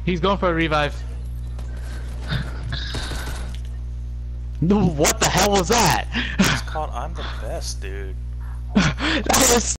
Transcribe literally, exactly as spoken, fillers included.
He's going for a revive. No, what the hell was that? It's called I'm the best, dude. That was